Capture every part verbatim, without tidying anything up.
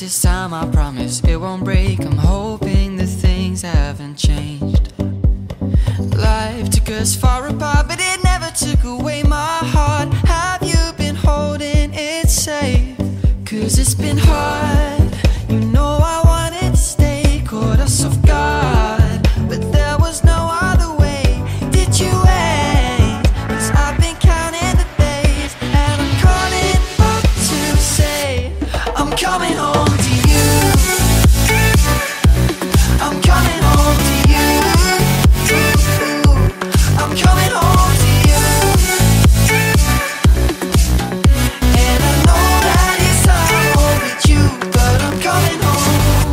this time I promise it won't break. I'm hoping that things haven't changed. Life took us far apart, but it never took away my heart. Have you been holding it safe? Cause it's been hard. You know I wanted to stay, caught us off guard, but there was no other way. Did you wait? Cause I've been counting the days, and I'm calling up to say I'm coming home to you. I'm coming home to you. I'm coming home to you. And I know that it's hard with you, but I'm coming home.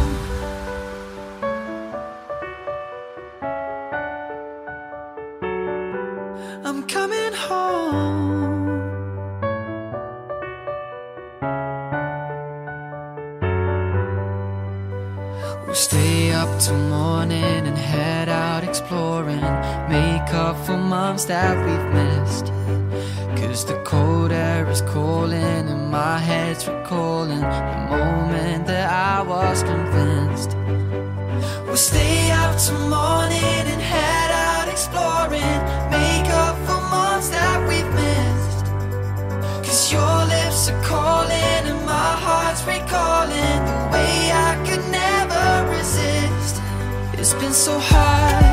I'm coming home. We'll stay up till morning and head out exploring, make up for months that we've missed. Cause the cold air is calling and my head's recalling the moment that I was convinced. We'll stay up till morning and head out exploring, make up for months that we've missed. Cause your lips are calling and my heart's recalling the way I could never resist. It's been so hard.